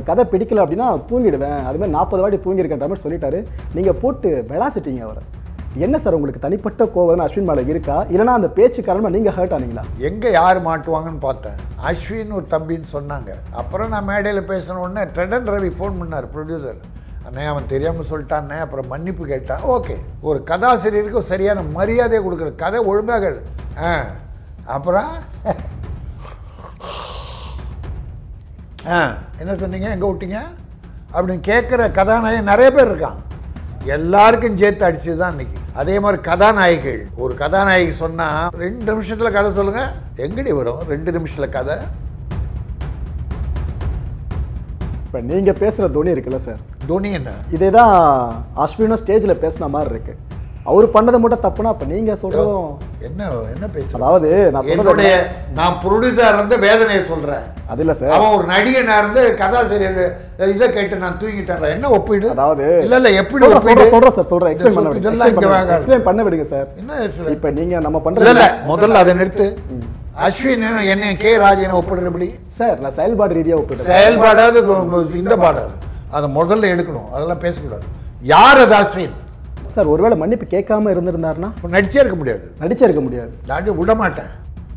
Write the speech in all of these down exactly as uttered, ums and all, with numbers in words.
கதை பிடிக்கல அப்படின்னா தூங்கிடுவேன், அது மாதிரி நாற்பது வாட்டி தூங்கியிருக்கன்ற மாதிரி சொல்லிட்டாரு. நீங்கள் போட்டு விளாசிட்டீங்க அவரை. என்ன சார் உங்களுக்கு தனிப்பட்ட கோவம் அஸ்வின் மேலே இருக்கா, இல்லைனா அந்த பேச்சு காரணமாக நீங்கள் ஹர்ட் ஆனீங்களா? எங்கே யார் மாட்டுவாங்கன்னு பார்த்தேன். அஸ்வின் ஒரு தம்பின்னு சொன்னாங்க. அப்புறம் நான் மேடையில் பேசின உடனே ட்ரெடன் ரவி ஃபோன் பண்ணார் ப்ரொடியூசர். அண்ணே அவன் தெரியாமல் சொல்லிட்டானே, அப்புறம் மன்னிப்பு கேட்டான். ஓகே, ஒரு கதாசிரியருக்கு சரியான மரியாதையை கொடுக்குற கதை ஒழுங்காக. ஆ அப்புறம் ஆ என்ன சொன்னீங்க, எங்கே விட்டீங்க அப்படின்னு கேட்குற கதாநாயகன் நிறைய பேர் இருக்கான். எல்லாருக்கும் சேர்த்து அடிச்சது தான் இன்னைக்கு. அதே மாதிரி கதாநாயகிகள், ஒரு கதாநாயகி சொன்னால் ரெண்டு நிமிஷத்தில் கதை சொல்லுங்கள், எங்கடி வரும் ரெண்டு நிமிஷத்தில் கதை? இப்போ நீங்கள் பேசுகிற தோனி இருக்குல்ல சார், தோனி என்ன இதே தான் அஸ்வினும் ஸ்டேஜில் பேசின மாதிரி இருக்கு. அவர் பண்ணதை மட்டும் தப்புனா அப்போ நீங்கள் சொல்கிறதும் என்ன என்ன பேச, அதாவது நான் சொல்கிறேன், நான் ப்ரொடியூசர் இருந்து வேதனையை சொல்கிறேன். அது இல்லை சார், அவன் ஒரு நடிகனாக இருந்து கதாசிரியர் இதை கேட்டு நான் தூங்கிட்டேன். என்ன ஒப்பீடு? அதாவது இல்லை இல்லை எப்படி சொல்கிறேன் சொல்கிறேன் சார் சொல்கிறேன் எக்ஸ்பிளைன் பண்ண விடுங்க எக்ஸ்பிளைன் பண்ண விடுங்க சார். என்ன இப்போ நீங்கள் நம்ம பண்ணுறது இல்லை, முதல்ல அதை நிறுத்து. அஸ்வின் என்ன கே ராஜனை ஒப்பிடுறபடி சார், நான் செயல்பாடு ரீதியாக ஒப்பிடுறேன். செயல்பாடாது இந்த பாடாது, அதை முதல்ல எடுக்கணும், அதெல்லாம் பேசக்கூடாது. யார் அது அஸ்வின் சார்? ஒருவேளை மன்னிப்பு கேட்காம இருந்திருந்தாருன்னா நடிச்சே இருக்க முடியாது, நடிச்சே இருக்க முடியாது. நான் விட மாட்டேன்.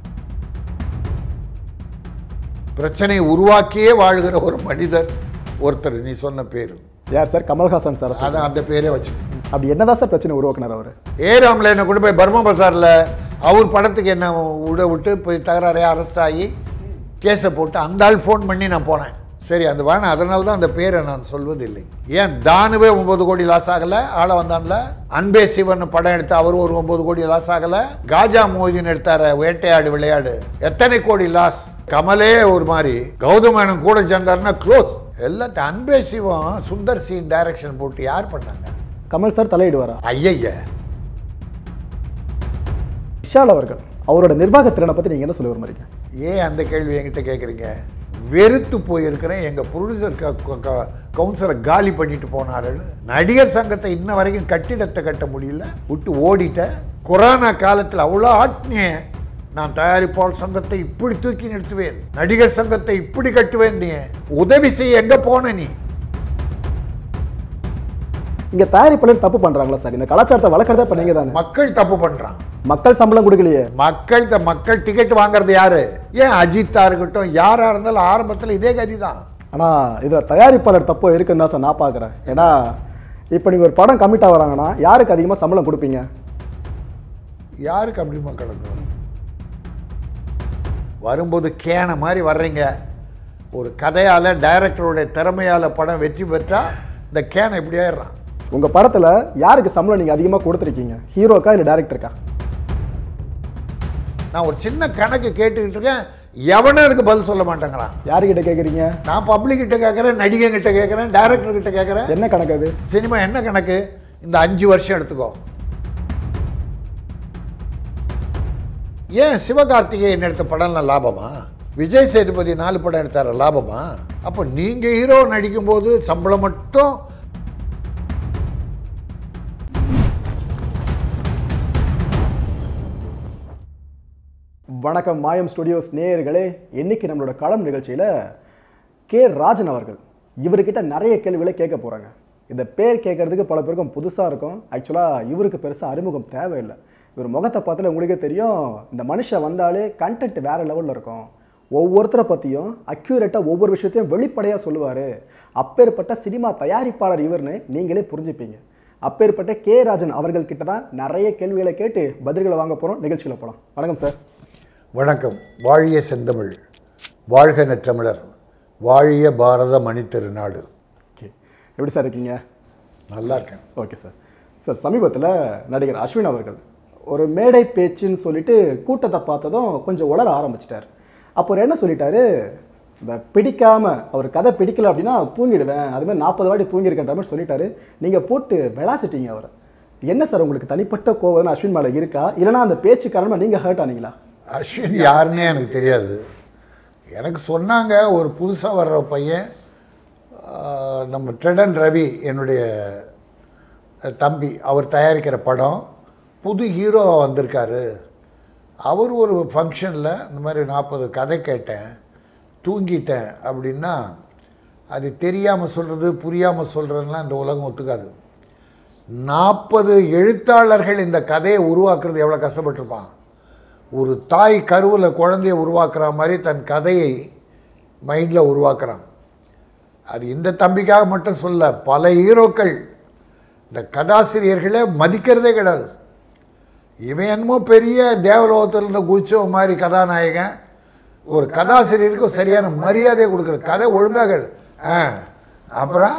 பிரச்சனையை உருவாக்கியே வாழ்கிற ஒரு மனிதர் ஒருத்தர். நீ சொன்ன பேரு யார் சார்? கமல்ஹாசன் சார். அதான் அந்த பேரே வச்சு. அப்படி என்னதான் சார் பிரச்சனை உருவாக்குனார் அவர்? ஏராமில் என்ன கொண்டு போய் பர்மா பசாரில் அவர் படத்துக்கு என்ன விட விட்டு போய் தகராறையே அரெஸ்ட் ஆகி கேஸை போட்டு அந்த ஆள் ஃபோன் பண்ணி நான் போனேன். சரி, அது வேணாம், அதனால தான் அந்த பேரை நான் சொல்வதில்லை. ஏன் தானுவே ஒன்பது கோடி லாஸ் ஆகலை, ஆள வந்தான்ல. அன்பே சிவன் படம் எடுத்து அவர் ஒரு ஒன்பது கோடி லாஸ் ஆகலை. காஜா மோதின்னு எடுத்தார வேட்டையாடு விளையாடு, எத்தனை கோடி லாஸ். கமலே ஒரு மாதிரி, கௌதமேனன் கூட சேர்ந்தாருன்னா க்ளோஸ். எல்லாத்தையும் அன்பே சிவம் சுந்தர் சி டைரக்ஷன் போட்டு யார் பண்ணாங்க? கமல் சார் தலையிடுவாரா? ஐயய்ய, விஷால் அவர்கள் அவரோட நிர்வாக திறனை பற்றி நீங்கள் என்ன சொல்ல விரும்புறீங்க? ஏன் அந்த கேள்வி என்கிட்ட கேட்குறீங்க? வெறுத்து போயிருக்கிறேன். எங்கள் ப்ரொடியூசர் கவுன்சிலரை காலி பண்ணிட்டு போனார்கள். நடிகர் சங்கத்தை இன்ன வரைக்கும் கட்டிடத்தை கட்ட முடியல, விட்டு ஓடிட்ட. கொரோனா காலத்தில் அவ்வளோ ஆட்னிய, நான் தயாரிப்பாளர் சங்கத்தை இப்படி தூக்கி நிறுத்துவேன், நடிகர் சங்கத்தை இப்படி கட்டுவேன். நீ உதவி செய்ய எங்கே போன? நீ இங்கே தயாரிப்பாளர் தப்பு பண்ணுறாங்களா சார்? இந்த கலாச்சாரத்தை வளர்க்குறதா இப்போ நீங்கள் தானே. மக்கள் தப்பு பண்ணுறான். மக்கள் சம்பளம் கொடுக்கலையே. மக்கள் மக்கள் டிக்கெட் வாங்குறது யாரு? ஏன் அஜித்தா இருக்கட்டும், யாரா இருந்தாலும் ஆரம்பத்தில் இதே கதி தான். ஆனால் இதில் தயாரிப்பாளர் தப்பு இருக்குன்னு தான் சார் நான் பார்க்குறேன். ஏன்னா இப்போ நீங்கள் ஒரு படம் கமிட் ஆகிறாங்கன்னா யாருக்கு அதிகமாக சம்பளம் கொடுப்பீங்க? யாருக்கு அப்படி மக்களுக்கு வரும்போது கேன மாதிரி வர்றீங்க. ஒரு கதையால் டைரக்டருடைய திறமையால் படம் வெற்றி பெற்றால் இந்த கேனை இப்படி ஆயிடுறான். உங்கள் படத்தில் யாருக்கு சம்பளம் நீங்கள் அதிகமாக கொடுத்துருக்கீங்க? ஹீரோக்கா இல்லை டைரக்டருக்கா? நான் ஒரு சின்ன கணக்கு கேட்டுக்கிட்டு இருக்கேன், எவனும் அதுக்கு பதில் சொல்ல மாட்டேங்கிறான். யாருக்கிட்ட கேட்குறீங்க? நான் பப்ளிக் கிட்ட கேட்குறேன், நடிகை கிட்ட கேட்குறேன், டைரக்டர் கிட்ட கேட்குறேன். என்ன கணக்கு அது? சினிமா என்ன கணக்கு? இந்த அஞ்சு வருஷம் எடுத்துக்கோ. ஏன் சிவகார்த்திகேயன் எடுத்த படம்லாம் லாபமா? விஜய் சேதுபதி நாலு படம் எடுத்தார லாபமா? அப்போ நீங்கள் ஹீரோ நடிக்கும்போது சம்பளம் மட்டும். வணக்கம் மாயம் ஸ்டுடியோஸ் நேயர்களே. இன்னைக்கு நம்மளோட களம் நிகழ்ச்சியில் கே ராஜன் அவர்கள், இவர்கிட்ட நிறைய கேள்விகளை கேட்க போகிறாங்க. இந்த பேர் கேட்கறதுக்கு பல பேருக்கும் புதுசாக இருக்கும். ஆக்சுவலாக இவருக்கு பெருசாக அறிமுகம் தேவையில்லை. இவர் முகத்தை பார்த்தாலே உங்களுக்கே தெரியும், இந்த மனுஷன் வந்தாலே கண்டென்ட் வேறு லெவலில் இருக்கும். ஒவ்வொருத்தரை பற்றியும் அக்யூரேட்டாக ஒவ்வொரு விஷயத்தையும் வெளிப்படையாக சொல்லுவார். அப்பேற்பட்ட சினிமா தயாரிப்பாளர் இவர்னு நீங்களே புரிஞ்சுப்பீங்க. அப்பேற்பட்ட கே ராஜன் அவர்கள்கிட்ட தான் நிறைய கேள்விகளை கேட்டு பதில்களை வாங்க போகிறோம். நிகழ்ச்சியில் போகலாம். வணக்கம் சார். வணக்கம். வாழிய செந்தமிழ், வாழ்க நற்றமிழர், வாழிய பாரத மணி திருநாடு. ஓகே, எப்படி சார் இருக்கீங்க? நல்லா இருக்கேன். Okay sir. சார், சமீபத்தில் நடிகர் அஸ்வின் அவர்கள் ஒரு மேடை பேச்சுன்னு சொல்லிட்டு கூட்டத்தை பார்த்ததும் கொஞ்சம் உளர ஆரம்பிச்சிட்டார். அப்போ என்ன சொல்லிட்டாரு, இந்த பிடிக்காமல் அவர் கதை பிடிக்கல அப்படின்னா தூங்கிடுவேன், அதுமாதிரி நாற்பது வாட்டி தூங்கியிருக்கன்ற மாதிரி சொல்லிட்டாரு. நீங்கள் போட்டு விளாசிட்டீங்க அவரை. என்ன சார் உங்களுக்கு தனிப்பட்ட கோவம் அஸ்வின் மேலே இருக்கா, இல்லைனா அந்த பேச்சு காரணமாக நீங்கள் ஹர்ட் ஆனீங்களா? அஸ்வின் யாருன்னே எனக்கு தெரியாது. எனக்கு சொன்னாங்க ஒரு புதுசாக வர்ற பையன், நம்ம ட்ரெடன் ரவி என்னுடைய தம்பி, அவர் தயாரிக்கிற படம் புது ஹீரோ வந்திருக்காரு. அவர் ஒரு ஃபங்க்ஷனில் இந்த மாதிரி நாற்பது கதை கேட்டேன், தூங்கிட்டேன் அப்படின்னா அது தெரியாமல் சொல்கிறது புரியாமல் சொல்கிறதுலாம் இந்த உலகம் ஒத்துக்காது. நாற்பது எழுத்தாளர்கள் இந்த கதையை உருவாக்குறது எவ்வளோ கஷ்டப்பட்டிருப்பான். ஒரு தாய் கருவில் குழந்தைய உருவாக்குற மாதிரி தன் கதையை மைண்டில் உருவாக்குறான். அது இந்த தம்பிக்காக மட்டும் சொல்ல, பல ஹீரோக்கள் இந்த கதாசிரியர்களை மதிக்கிறதே கிடையாது. இவன் என்னமோ பெரிய தேவலோகத்தில் இருந்த குச்சோ மாதிரி கதாநாயகன், ஒரு கதாசிரியருக்கும் சரியான மரியாதையை கொடுக்குற கதை ஒழுங்காக. ஆ அப்புறம்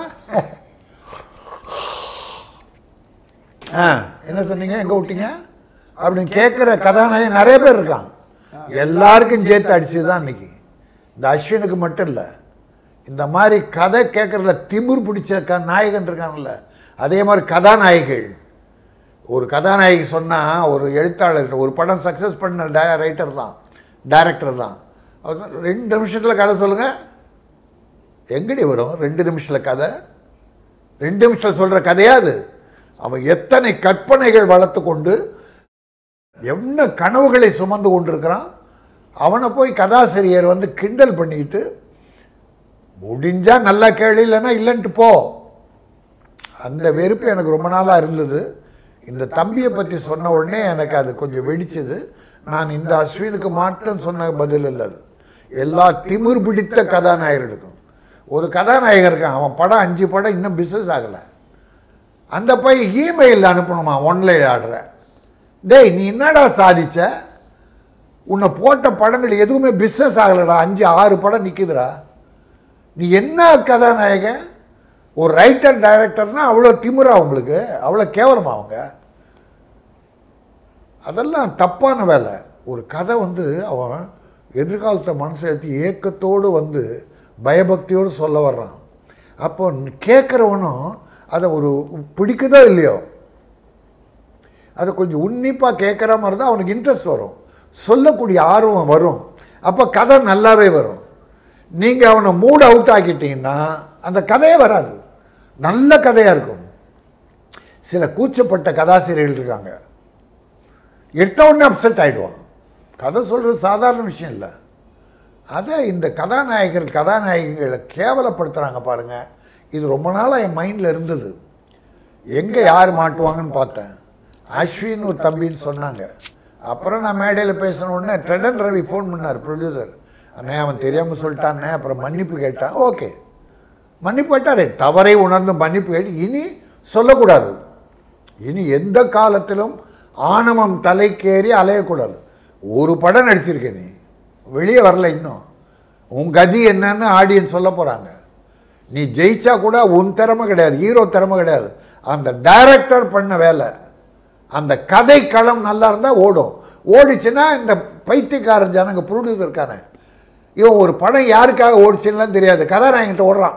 ஆ என்ன சொன்னீங்க, எங்கே விட்டீங்க அப்படின்னு கேட்குற கதாநாயகன் நிறைய பேர் இருக்கான். எல்லாருக்கும் சேர்த்து அடிச்சு தான் இன்னைக்கு. இந்த அஸ்வினுக்கு மட்டும் இல்லை, இந்த மாதிரி கதை கேட்குறதுல திமிர் பிடிச்ச க நாயகன் இருக்காங்கல்ல, அதே மாதிரி கதாநாயகிகள். ஒரு கதாநாயகி சொன்னால் ஒரு எழுத்தாளர் ஒரு படம் சக்ஸஸ் பண்ண டே ரைட்டர் தான் டைரக்டர் தான். அவர் ரெண்டு நிமிஷத்தில் கதை சொல்லுங்கள், எங்கடி வரும் ரெண்டு நிமிஷத்தில் கதை? ரெண்டு நிமிஷத்தில் சொல்கிற கதையாது. அவன் எத்தனை கற்பனைகள் வளர்த்து கொண்டு என்ன கனவுகளை சுமந்து கொண்டிருக்கிறான். அவனை போய் கதாசிரியர் வந்து கிண்டல் பண்ணிக்கிட்டு, முடிஞ்சா நல்லா கேள்வி, இல்லைன்னா இல்லைன்ட்டு போ. அந்த வெறுப்பு எனக்கு ரொம்ப நாளாக இருந்தது. இந்த தம்பியை பற்றி சொன்ன உடனே எனக்கு அது கொஞ்சம் வெடிச்சது. நான் இந்த அஸ்வினுக்கு மட்டும் சொன்ன பதில் இல்லை, அது எல்லா திமிர் பிடித்த கதாநாயகர்களுக்கும். ஒரு கதாநாயகர் இருக்கான், அவன் படம் அஞ்சு படம் இன்னும் பிஸ்னஸ் ஆகலை. அந்த பையன் இமெயில் அனுப்பணுமா ஒன்லைன் ஆடுற. டேய் நீ என்னடா சாதிச்ச? உன்னை போட்ட படங்கள் எதுவுமே பிஸ்னஸ் ஆகலைடா, அஞ்சு ஆறு படம் நிற்குதுடா. நீ என்ன கதாநாயகன்? ஒரு ரைட்டர் டைரக்டர்னா அவ்வளோ திமிரா உங்களுக்கு? அவ்வளோ கேவலமா அவங்க? அதெல்லாம் தப்பான வேலை. ஒரு கதை வந்து அவன் எதிர்காலத்தை மனசை ஏற்றி ஏக்கத்தோடு வந்து பயபக்தியோடு சொல்ல வர்றான். அப்போ கேட்குறவனும் அதை ஒரு பிடிக்குதோ இல்லையோ, அதை கொஞ்சம் உன்னிப்பாக கேட்குற மாதிரி தான் அவனுக்கு இன்ட்ரெஸ்ட் வரும், சொல்லக்கூடிய ஆர்வம் வரும். அப்போ கதை நல்லாவே வரும். நீங்கள் அவனை மூட் அவுட் ஆக்கிட்டீங்கன்னா அந்த கதையே வராது, நல்ல கதையாக இருக்கும். சில கூச்சப்பட்ட கதாசிரியர்கள் இருக்காங்க, எடுத்த உடனே அப்செட் ஆகிடுவான். கதை சொல்கிறது சாதாரண விஷயம் இல்லை. அதை இந்த கதாநாயகர்கள் கதாநாயகிகளை கேவலப்படுத்துகிறாங்க பாருங்கள். இது ரொம்ப நாளாக என் மைண்டில் இருந்தது. எங்கே யார் மாட்டுவாங்கன்னு பார்த்தேன். அஸ்வின் ஒரு தம்பின்னு சொன்னாங்க. அப்புறம் நான் மேடையில் பேசின உடனே ட்ரெடன் ரவி ஃபோன் பண்ணார், ப்ரொடியூசர். அண்ணே அவன் தெரியாமல் சொல்லிட்டானே. அப்புறம் மன்னிப்பு கேட்டான். ஓகே மன்னிப்பு கேட்டார், தவறை உணர்ந்து மன்னிப்பு கேட்டு இனி சொல்லக்கூடாது. இனி எந்த காலத்திலும் ஆணவம் தலைக்கேறி அலையக்கூடாது. ஒரு படம் நடிச்சிருக்கேன், நீ வெளியே வரல, இன்னும் உன் கதி என்னன்னு ஆடியன்ஸ் சொல்ல போகிறாங்க. நீ ஜெயிச்சா கூட உன் திறமை கிடையாது, ஹீரோ திறமை கிடையாது, அந்த டைரக்டர் பண்ண வேலை. அந்த கதை களம் நல்லா இருந்தால் ஓடும். ஓடிச்சுன்னா இந்த பைத்தியக்காரன் ஜனங்க ப்ரொடியூசர் இருக்கானே, இவன் ஒரு படம் யாருக்காக ஓடிச்சுன்னு தெரியாது, கதாநாயகிட்ட ஓடுறான்.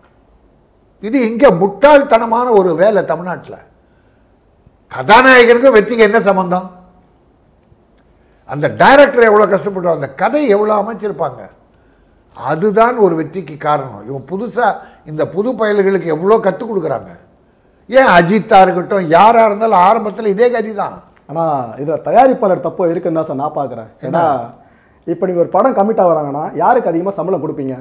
இது இங்கே முட்டாள்தனமான ஒரு வேலை தமிழ்நாட்டில். கதாநாயகனுக்கும் வெற்றிக்கு என்ன சம்பந்தம்? அந்த டைரக்டர் எவ்வளோ கஷ்டப்படுவாங்க, அந்த கதை எவ்வளோ அமைச்சிருப்பாங்க, அதுதான் ஒரு வெற்றிக்கு காரணம். இவன் புதுசாக இந்த புது பயல்களுக்கு எவ்வளோ கற்றுக் கொடுக்குறாங்க. ஏன் அஜித்தா இருக்கட்டும், யாராக இருந்தாலும் ஆரம்பத்தில் இதே கதி தான். ஆனால் இதில் தயாரிப்பாளர் தப்பு இருக்குன்னு தான் சார் நான் பார்க்குறேன். ஏன்னா இப்போ நீங்கள் ஒரு படம் கமிட் ஆகிறாங்கன்னா யாருக்கு அதிகமாக சம்பளம் கொடுப்பீங்க?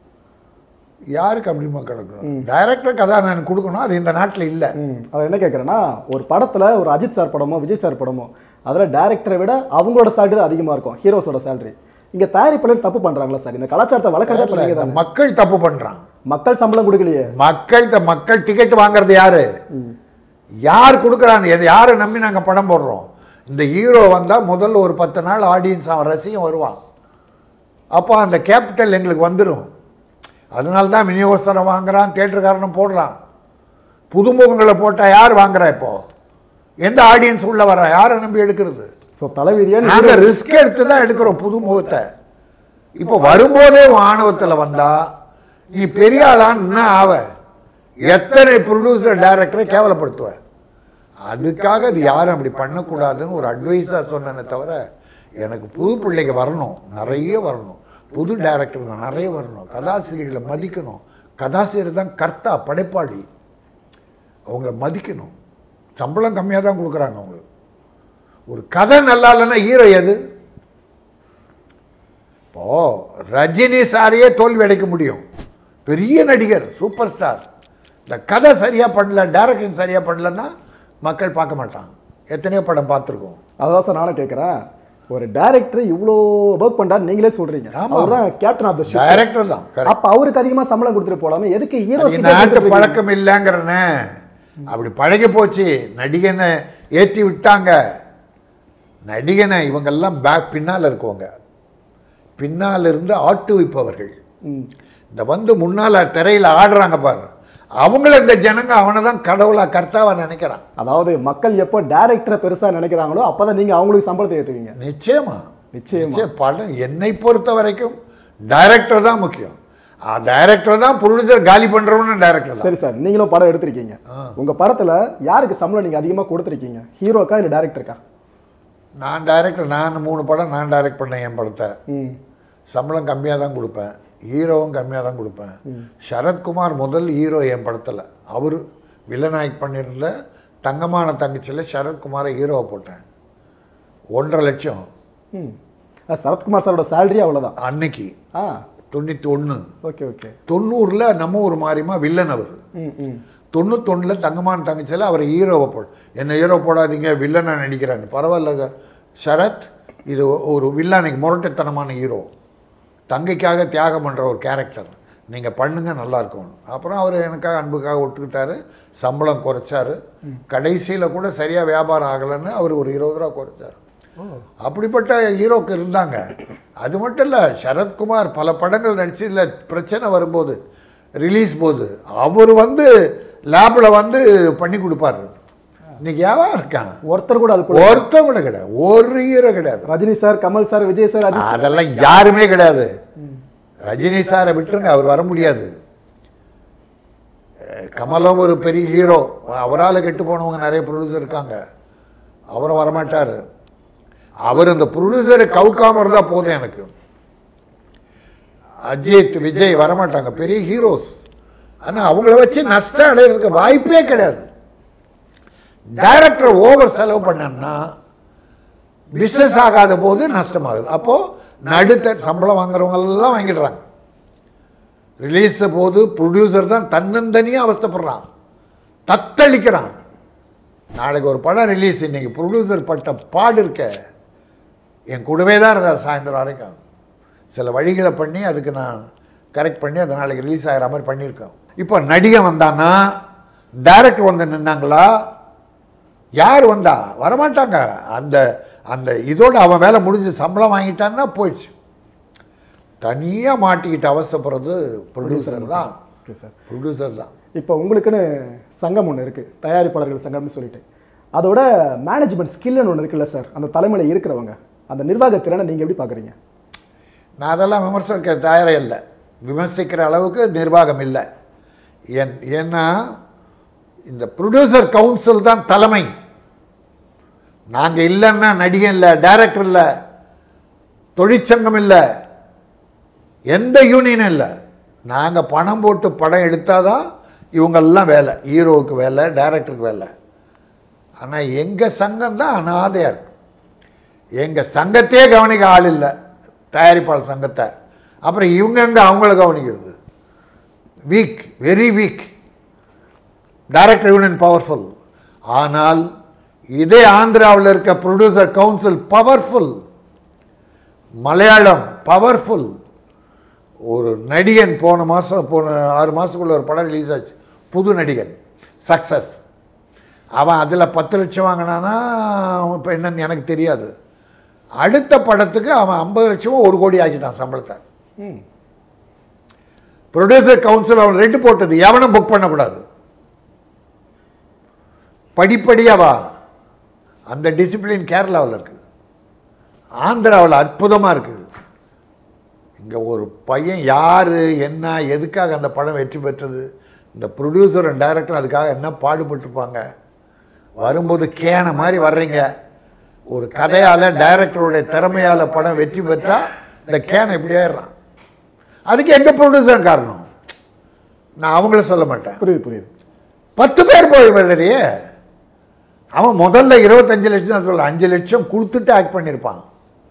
யாருக்கு அப்படிமா கிடைக்கணும்? டைரக்டர் கதாநாயகன் கொடுக்கணும், அது இந்த நாட்டில் இல்லை. அதை என்ன கேட்குறேன்னா, ஒரு படத்தில் ஒரு அஜித் சார் படமோ விஜய் சார் படமோ அதில் டைரக்டரை விட அவங்களோட சேலரி தான் அதிகமாக இருக்கும், ஹீரோஸோட சேலரி. இங்கே தயாரிப்பாளர் தப்பு பண்ணுறாங்களா சார்? இந்த கலாச்சாரத்தை வளர்க்கறத மக்கள் தப்பு பண்ணுறான். மக்கள் சம்பளம் கொடுக்கலையே. மக்கள் மக்கள் டிக்கெட் வாங்குறது யாரு? யார் கொடுக்குறாங்க? எது யாரை நம்பி நாங்கள் படம் போடுறோம்? இந்த ஹீரோ வந்தால் முதல்ல ஒரு பத்து நாள் ஆடியன்ஸ் அவன் ரசிகம் வருவான். அப்போ அந்த கேபிட்டல் எங்களுக்கு வந்துடும். அதனால தான் விநியோகஸ்தரம் வாங்குறான், தியேட்டருக்காரனும் போடுறான். புதுமுகங்களை போட்டால் யார் வாங்குறா? இப்போ எந்த ஆடியன்ஸ் உள்ள வர? யாரை நம்பி எடுக்கிறது? ஸோ தலைவிதியாக நாங்கள் ரிஸ்க் எடுத்து தான் எடுக்கிறோம் புதுமுகத்தை. இப்போ வரும்போதே ஆணவத்தில் வந்தா நீ பெரிய ஆளான்னு ஆவ. எத்தனை ப்ரொடியூசர் டைரக்டரை கேவலப்படுத்துவ? அதுக்காக அது யாரும் அப்படி பண்ணக்கூடாதுன்னு ஒரு அட்வைஸாக சொன்னேனே தவிர, எனக்கு புது பிள்ளைங்க வரணும், நிறைய வரணும், புது டைரக்டர் நிறைய வரணும், கதாசிரியர்களை மதிக்கணும். கதாசிரியர் தான் கர்த்தா, படைப்பாளி, அவங்கள மதிக்கணும். சம்பளம் கம்மியாக தான் கொடுக்குறாங்க அவங்களுக்கு. ஒரு கதை நல்லா இல்லைன்னா ஹீரோ எது? இப்போ ரஜினி சாரையே தோல்வி அடைக்க முடியும், பெரிய நடிகர், சூப்பர் ஸ்டார். இந்த கதை சரியாக பண்ணல, டைரக்ஷன் சரியாக பண்ணலன்னா மக்கள் பார்க்க மாட்டாங்க. எத்தனையோ படம் பார்த்துருக்கோம். அதான் சார் நானும் கேட்குறேன், ஒரு டைரக்டர் இவ்வளோ ஒர்க் பண்ணுறாரு நீங்களே சொல்கிறீங்க. அவர் தான் captain of the ship. Director தான். அப்போ அவருக்கு அதிகமாக சம்பளம் கொடுத்துட்டு போகலாமே, எதுக்கு ஹீரோ நாட்டு பழக்கம் இல்லைங்கிறனே. அப்படி பழகி போச்சு. நடிகனை ஏற்றி விட்டாங்க. நடிகனை இவங்கெல்லாம் பேக் பின்னால் இருக்குவாங்க. பின்னால் இருந்து ஆட்டு வைப்பவர்கள். இந்த வந்து முன்னால் திரையில் ஆடுறாங்க பாரு, அவங்கள இந்த ஜனங்க அவனை தான் கடவுளா கர்த்தாவா நினைக்கிறான். அதாவது மக்கள் எப்போ டைரக்டரை பெருசா நினைக்கிறாங்களோ அப்பதான் நீங்க அவங்களுக்கு சம்பளத்தை ஏற்றுவீங்க. நிச்சயமா நிச்சயமா. படம் என்னை பொறுத்த வரைக்கும் டைரக்டர் தான் முக்கியம். டைரக்டர் தான் ப்ரொடியூசர் காலி பண்றவன்னு டைரக்டர். சரி சார், நீங்களும் படம் எடுத்திருக்கீங்க. உங்க படத்துல யாருக்கு சம்பளம் நீங்க அதிகமா கொடுத்துருக்கீங்க, ஹீரோக்கா இல்ல டைரக்டருக்கா? நான் டைரக்டர். நான் மூணு படம் நான் டைரக்ட் பண்ணேன். என் படத்தை சம்பளம் கம்மியாக தான் கொடுப்பேன், ஹீரோவும் கம்மியாக தான் கொடுப்பேன். சரத்குமார் முதல் ஹீரோ என் படத்தில். அவர் வில்லனாய்க் பண்ணியிருந்த தங்கமான தங்கச்சியில் சரத்குமாரை ஹீரோவை போட்டேன். ஒன்றரை லட்சம். சரத்குமார் சாரோட சேலரி அவ்வளோதான் அன்னைக்கு. ஆ தொண்ணூற்றி ஒன்று. Okay okay. தொண்ணூறில் நம்ம ஒரு மாதிரிமா வில்லன் அவர். தொண்ணூத்தொன்னில் தங்கமான தங்கச்சியில் அவர் ஹீரோவை போட, என்ன ஹீரோ போடாதீங்க வில்லனாக நடிக்கிறான்னு. பரவாயில்ல சரத், இது ஒரு வில்லனுக்கு முரட்டுத்தனமான ஹீரோ, தங்கைக்காக தியாகம் பண்ணுற ஒரு கேரக்டர், நீங்கள் பண்ணுங்க நல்லாயிருக்கும். அப்புறம் அவர் எனக்காக அன்புக்காக ஒட்டுக்கிட்டாரு, சம்பளம் குறைச்சார். கடைசியில் கூட சரியாக வியாபாரம் ஆகலைன்னு அவர் ஒரு இருபது ரூபா குறைச்சார். அப்படிப்பட்ட ஹீரோக்கு இருந்தாங்க. அது மட்டும் இல்லை, சரத்குமார் பல படங்கள் நடிச்சு இல்லை பிரச்சனை வரும்போது ரிலீஸ் போது அவர் வந்து லேபில் வந்து பண்ணி கொடுப்பாரு. இன்னைக்கு யாவா இருக்கான் ஒருத்தர் கூட, அது ஒருத்தர் கூட கிடையாது, ஒரு ஹீரோ கிடையாது. Rajini sir, Kamal sir, Vijay sir, அதெல்லாம் யாருமே கிடையாது. ரஜினி சாரை விட்டுருங்க, அவர் வர முடியாது. கமலும் ஒரு பெரிய ஹீரோ, அவரால் கெட்டு போனவங்க நிறைய ப்ரொடியூசர் இருக்காங்க, அவரும் வரமாட்டார். அவர் அந்த ப்ரொடியூசரை கவுக்காம இருந்தால் போதும் எனக்கு. அஜித், விஜய் வரமாட்டாங்க, பெரிய ஹீரோஸ். ஆனால் அவங்கள வச்சு நஷ்டம் அடைகிறதுக்கு வாய்ப்பே கிடையாது. டைரக்டர் ஓவர் செலவு பண்ணா பிஸ்னஸ் ஆகாத போது நஷ்டமாகுது. அப்போது நடுத்த சம்பளம் வாங்குறவங்க எல்லாம் வாங்கிடுறாங்க. ரிலீஸ் போது ப்ரொடியூசர் தான் தன்னந்தனியாக அவஸ்தப்படுறான், தத்தளிக்கிறான். நாளைக்கு ஒரு படம் ரிலீஸ், இன்னைக்கு ப்ரொடியூசர் பட்ட பாடு இருக்க. என் கூடவே தான் இருந்தார் சாயந்தரம் வரைக்கும். சில வழிகளை பண்ணி அதுக்கு நான் கரெக்ட் பண்ணி அது நாளைக்கு ரிலீஸ் ஆகிற மாதிரி பண்ணியிருக்கோம். இப்போ நடிகை வந்தான்னா டைரக்டர் வந்து நின்னாங்களா, யார் வந்தா வரமாட்டாங்க. அந்த அந்த இதோட அவன் வேலை முடிஞ்சு சம்பளம் வாங்கிட்டான்னா போயிடுச்சு. தனியாக மாட்டிக்கிட்டு அவசப்படுறது ப்ரொடியூசர் தான். ப்ரொடியூசர் தான். இப்போ உங்களுக்குன்னு சங்கம் ஒன்று இருக்குது, தயாரிப்பாளர்கள் சங்கம்னு சொல்லிட்டு. அதோட மேனேஜ்மெண்ட் ஸ்கில்னு ஒன்று இருக்குல்ல சார், அந்த தலைமையில் இருக்கிறவங்க, அந்த நிர்வாக திறனை நீங்கள் எப்படி பார்க்குறீங்க? நான் அதெல்லாம் விமர்சிக்க தயாரே இல்லை. விமர்சிக்கிற அளவுக்கு நிர்வாகம் இல்லை. என் ஏன்னா இந்த ப்ரொடியூசர் கவுன்சில் தான் தலைமை. நாங்கள் இல்லைன்னா நடிகை இல்லை, டைரக்டர் இல்லை, தொழிற்சங்கம் இல்லை, எந்த யூனியனும் இல்லை. நாங்கள் பணம் போட்டு படம் எடுத்தால் தான் இவங்கெல்லாம் வேலை, ஹீரோவுக்கு வேலை, டைரக்டருக்கு வேலை. ஆனால் எங்கள் சங்கம் தான் அனாதையாக இருக்கு. எங்கள் சங்கத்தையே கவனிக்க ஆள் இல்லை, தயாரிப்பாளர் சங்கத்தை. அப்புறம் இவங்க எங்கே அவங்கள கவனிக்கிறது? Weak, very weak. Director union powerful. ஆனால் இதே ஆந்திராவில் இருக்க producer council powerful, Malayalam powerful. ஒரு நடிகன் போன மாதம் போன ஆறு மாதத்துக்குள்ள ஒரு படம் ரிலீஸ் ஆச்சு, புது நடிகன், சக்ஸஸ். அவன் அதில் பத்து லட்சம் வாங்கினானா இப்போ என்னன்னு எனக்கு தெரியாது. அடுத்த படத்துக்கு அவன் ஐம்பது லட்சமும் ஒரு கோடி ஆக்கிட்டான் சம்பளத்தை. ப்ரொடியூசர் கவுன்சில் அவன் ரெட்டு போட்டது, எவனும் புக் பண்ணக்கூடாது. படிப்படியாவா அந்த டிசிப்ளின் கேரளாவில் இருக்குது, ஆந்திராவில் அற்புதமாக இருக்குது. இங்கே ஒரு பையன் யார் என்ன எதுக்காக அந்த படம் வெற்றி பெற்றது, இந்த ப்ரொடியூசர் அண்ட் டைரக்டர் அதுக்காக என்ன பாடுபட்டுருப்பாங்க. வரும்போது கேன மாதிரி வர்றீங்க. ஒரு கதையால் டைரக்டருடைய திறமையால் படம் வெற்றி பெற்றால் இந்த கேனை இப்படி ஆயிடுறான். அதுக்கு எங்கள் ப்ரொடியூசர் காரணம், நான் அவங்கள சொல்ல மாட்டேன். புரியுது புரியுது. பத்து பேர் போய் விளையாடியே, அவன் முதல்ல இருபத்தஞ்சு லட்சம் தான் சொல்ல, அஞ்சு லட்சம் கொடுத்துட்டு ஆக்ட் பண்ணியிருப்பான்.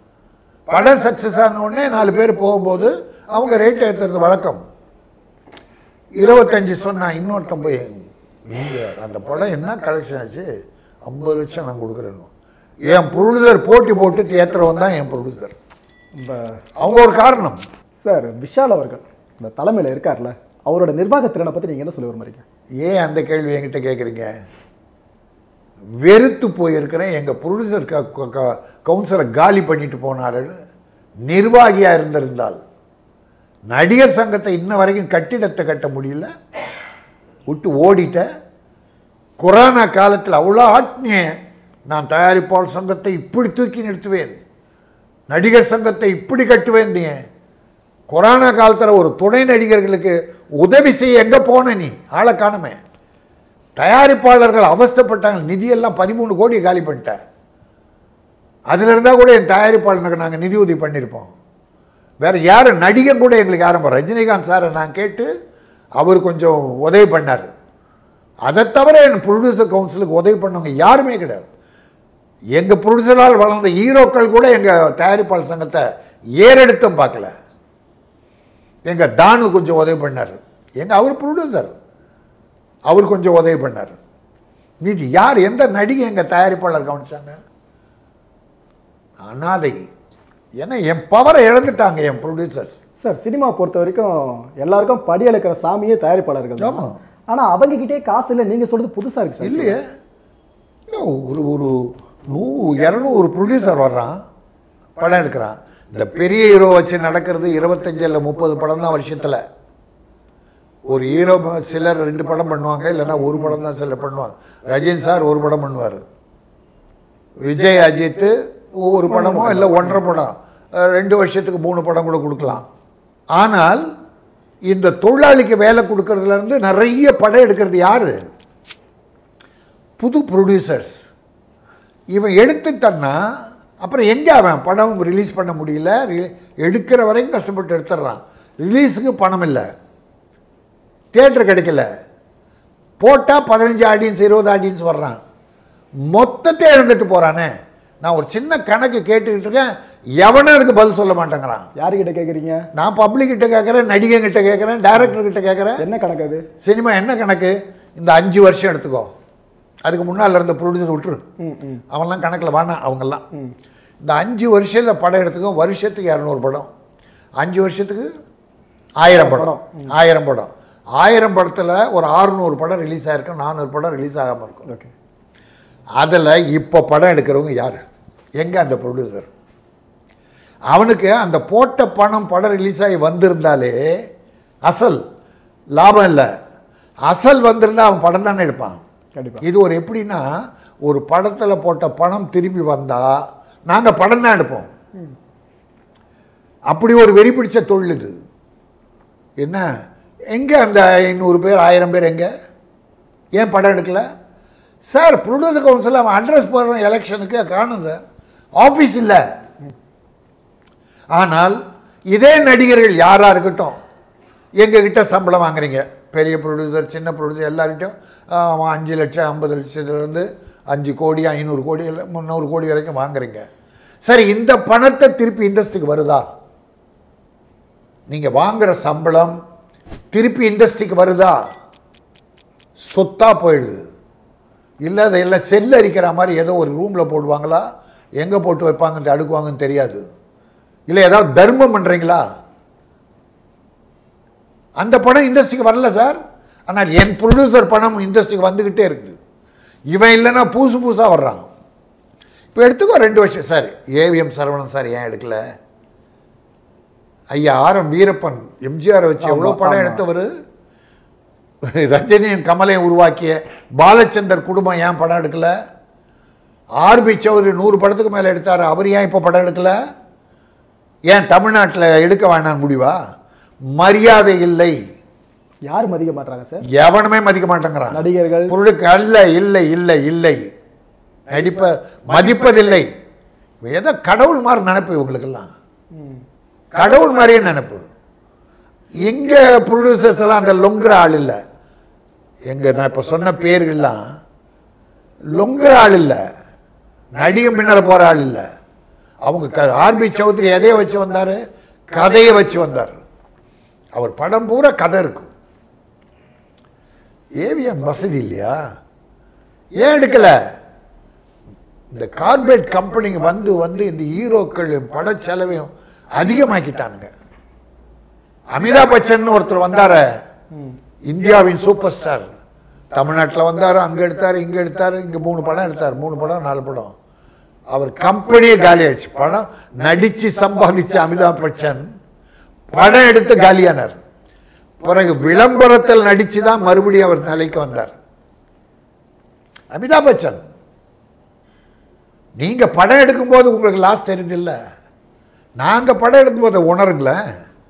படம் சக்ஸஸ் ஆன உடனே நாலு பேர் போகும்போது அவங்க ரேட் ஏற்றுறது வழக்கம். இருபத்தஞ்சு சொன்னா இன்னொருத்தன் போய் நீங்கள் அந்த படம் என்ன கலெக்ஷன் ஆச்சு, ஐம்பது லட்சம் நான் கொடுக்குறேன்னு. என் ப்ரொடியூசர் போட்டி போட்டு தியேட்டர் தான் என் ப்ரொடியூசர். அவங்க ஒரு காரணம். சார் விஷால் அவர்கள் இந்த தலைமையில் இருக்கார்ல, அவரோட நிர்வாக திறனை பற்றி நீங்கள் என்ன சொல்ல விரும்புறீங்க? ஏன் அந்த கேள்வி என்கிட்ட கேட்குறீங்க? வெறுத்து போயிருக்கிறேன். எங்கள் ப்ரொடியூசர் கவுன்சிலரை காலி பண்ணிட்டு போனார்கள். நிர்வாகியாக இருந்திருந்தால் நடிகர் சங்கத்தை இன்ன வரைக்கும் கட்டிடத்தை கட்ட முடியல, விட்டு ஓடிட்ட. கொரோனா காலத்தில் அவ்வளோ ஆட்னிய நான் தயாரிப்பாளர் சங்கத்தை இப்படி தூக்கி நிறுத்துவேன், நடிகர் சங்கத்தை இப்படி கட்டுவேன். நீ கொரோனா காலத்தில் ஒரு துணை நடிகர்களுக்கு உதவி செய்ய எங்கே போன? நீ ஆளை காணுமே. தயாரிப்பாளர்கள் அவஸ்தப்பட்டாங்க, நிதியெல்லாம் பதிமூணு கோடி காலி பண்ணிட்டேன். அதில் இருந்தால் கூட என் தயாரிப்பாளருக்கு நாங்கள் நிதி உதவி பண்ணியிருப்போம். வேறு யாரும் நடிகன் கூட எங்களுக்கு யாரும், ரஜினிகாந்த் சாரை நான் கேட்டு அவர் கொஞ்சம் உதவி பண்ணார். அதை தவிர என் ப்ரொடியூசர் கவுன்சிலுக்கு உதவி பண்ணவங்க யாருமே கிடையாது. எங்கள் ப்ரொடியூசரால் வளர்ந்த ஹீரோக்கள் கூட எங்கள் தயாரிப்பாளர் சங்கத்தை ஏறெடுத்தும் பார்க்கல. எங்கள் தானு கொஞ்சம் உதவி பண்ணார். எங்கள் அவர் ப்ரொடியூசர், அவர் கொஞ்சம் உதவி பண்ணார். மீதி யார், எந்த நடிகை எங்கள் தயாரிப்பாளர் கவனிச்சாங்க? அனாதை. ஏன்னா என் பவரை இழந்துட்டாங்க என் ப்ரொடியூசர்ஸ். சார் சினிமா பொறுத்த வரைக்கும் எல்லாருக்கும் படி அழுக்கிற சாமியே தயாரிப்பாளர்கள். ஆமாம். ஆனால் அவங்ககிட்டே காசு இல்லை, நீங்கள் சொல்கிறது புதுசாக இருக்கு சார். இல்லையே, ஒரு ஒரு நூ இரநூறு ப்ரொடியூசர் வர்றான், படம் எடுக்கிறான். இந்த பெரிய ஹீரோ வச்சு நடக்கிறது இருபத்தஞ்சு இல்லை முப்பது படம் தான் வருஷத்தில். ஒரு ஹீரோ சிலர் ரெண்டு படம் பண்ணுவாங்க, இல்லைன்னா ஒரு படம் தான் சிலர் பண்ணுவாங்க. ரஜினி சார் ஒரு படம் பண்ணுவார், விஜய் அஜித் ஒரு படமோ இல்லை ஒன்றரை படம், ரெண்டு வருஷத்துக்கு மூணு படம் கூட கொடுக்கலாம். ஆனால் இந்த தொழிலாளிக்கு வேலை கொடுக்கறதுலேருந்து நிறைய படம் எடுக்கிறது யார்? புது ப்ரொடியூசர்ஸ். இவன் எடுத்துட்டான்னா அப்புறம் எங்கே அவன் படம் ரிலீஸ் பண்ண முடியல, எடுக்கிற வரைக்கும் கஷ்டப்பட்டு எடுத்துடுறான். ரிலீஸுக்கு பணம் இல்லை, தியேட்டர் கிடைக்கல, போட்டால் பதினஞ்சு ஆடியன்ஸ் இருபது ஆடியன்ஸ் வர்றான், மொத்தத்தை இழந்துட்டு போகிறானே. நான் ஒரு சின்ன கணக்கு கேட்டுக்கிட்டு இருக்கேன், எவனும் அதுக்கு பதில் சொல்ல மாட்டேங்கிறான். யாருக்கிட்ட கேட்குறீங்க? நான் பப்ளிக் கிட்ட கேட்குறேன், நடிகை கிட்ட கேட்குறேன், டைரக்டர் கிட்ட கேட்குறேன். என்ன கணக்கு அது? சினிமா என்ன கணக்கு? இந்த அஞ்சு வருஷம் எடுத்துக்கோ, அதுக்கு முன்னால் இருந்த ப்ரொடியூசர் விட்டுரு, அவன்லாம் கணக்கில் வேணாம். அவங்கெல்லாம் இந்த அஞ்சு வருஷத்தில் படம் எடுத்துக்கோ, வருஷத்துக்கு இரநூறு படம், அஞ்சு வருஷத்துக்கு ஆயிரம் படம். ஆயிரம் படம் ஆயிரம் படத்தில் ஒரு ஆறுநூறு படம் ரிலீஸ் ஆகிருக்கும், நானூறு படம் ரிலீஸ் ஆகாமல் இருக்கும். ஓகே, அதில் இப்போ படம் எடுக்கிறவங்க யார்? எங்கே அந்த ப்ரொடியூசர்? அவனுக்கு அந்த போட்ட பணம் படம் ரிலீஸ் ஆகி வந்திருந்தாலே அசல் லாபம் இல்லை. அசல் வந்திருந்தால் அவன் படம் தானே எடுப்பான். இது ஒரு எப்படின்னா, ஒரு படத்தில் போட்ட பணம் திரும்பி வந்தால் நாங்கள் படம் தான் எடுப்போம். அப்படி ஒரு வெறி பிடிச்ச தொழில் இது. என்ன எங்கே அந்த ஐநூறு பேர் ஆயிரம் பேர் எங்கே? ஏன் படம் எடுக்கல சார்? ப்ரொடியூசர் கவுன்சில் அவன் அட்ரஸ் போடுற எலெக்ஷனுக்கு காணும் சார், ஆஃபீஸ் இல்லை. ஆனால் இதே நடிகர்கள் யாராக இருக்கட்டும் எங்ககிட்ட சம்பளம் வாங்குறீங்க, பெரிய ப்ரொடியூசர் சின்ன ப்ரொடியூசர் எல்லார்கிட்டையும் அஞ்சு லட்சம் ஐம்பது லட்சத்துலேருந்து அஞ்சு கோடி ஐநூறு கோடி இல்லை முந்நூறு கோடி வரைக்கும் வாங்குறீங்க. சரி, இந்த பணத்தை திருப்பி இண்டஸ்ட்ரிக்கு வருதா? நீங்கள் வாங்குகிற சம்பளம் திருப்பி இண்டஸ்ட்ரிக்கு வருதா? சொத்தா போயிடுது. இல்லை அதை எல்லாம் செல் அரிக்கிற மாதிரி ஏதோ ஒரு ரூமில் போடுவாங்களா, எங்கே போட்டு வைப்பாங்கன்னு அடுக்குவாங்கன்னு தெரியாது. இல்லை ஏதாவது தர்மம் பண்ணுறீங்களா? அந்த படம் இண்டஸ்ட்ரிக்கு வரல சார். ஆனால் என் ப்ரொடியூசர் பணம் இண்டஸ்ட்ரிக்கு வந்துக்கிட்டே இருக்குது. இவன் இல்லைன்னா பூசு பூசாக வர்றான். இப்போ எடுத்துக்கோ ரெண்டு வருஷம் சார், ஏவிஎம் சரவணன் சார் ஏன் எடுக்கல? ஐயா ஆர் எம் வீரப்பன் எம்ஜிஆரை வச்சு எவ்வளோ படம் எடுத்தவர். ரஜினியும் கமலையும் உருவாக்கிய பாலச்சந்தர் குடும்பம் ஏன் படம் எடுக்கல? ஆர்பி சௌத்ரி நூறு படத்துக்கு மேலே எடுத்தார், அவர் ஏன் இப்போ படம் எடுக்கல? ஏன் தமிழ்நாட்டில் எடுக்க வேணான்னு முடிவா? மரியாதை இல்லை. யார் மதிக்க மாட்டாங்க சார்? எவனுமே மதிக்க மாட்டேங்கிறான். நடிகர்கள் பொருளுக்கு அல்ல, இல்லை இல்லை இல்லை நடிப்ப மதிப்பதில்லை. ஏதோ கடவுள் மாதிரி நினைப்பு இவங்களுக்கெல்லாம், கடவுள் மாதிரியே நினைப்பு. எங்க ப்ரொடியூசர்ஸ் எல்லாம் அந்த லொங்குற ஆள் இல்லை. எங்க நான் இப்போ சொன்ன பேர்கள்லாம் லொங்குற ஆள் இல்லை, நடிகை பின்னால போற ஆள் இல்லை. அவங்க ஆர்பி சௌத்ரி எதைய வச்சு வந்தாரு? கதையை வச்சு வந்தார். அவர் படம் பூரா கதை இருக்கும். ஏவிஎம் வசதி இல்லையா? ஏன் எடுக்கல? இந்த கார்பரேட் கம்பெனிங்க வந்து வந்து இந்த ஹீரோக்கள் பட செலவையும் அதிகமாக்கிட்டானுங்க. அமிதாப் பச்சன் ஒருத்தர் வந்தார, இந்தியாவின் சூப்பர் ஸ்டார், தமிழ்நாட்டில் வந்தார், அங்கே எடுத்தார், இங்கே எடுத்தார், இங்கே மூணு படம் எடுத்தார், மூணு படம் நாலு படம். அவர் கம்பெனியே காலி ஆயிடுச்சு. படம் நடிச்சு சம்பாதிச்ச அமிதாப் பச்சன் படம் எடுத்து காலியானார். பிறகு விளம்பரத்தில் நடிச்சு தான் மறுபடியும் அவர் நிலைக்கு வந்தார். அமிதாப் பச்சன், நீங்க படம் எடுக்கும் போது உங்களுக்கு லாஸ் தெரிஞ்சில்ல, நாங்க படம் எடுக்கும் போது உணருங்களேன்.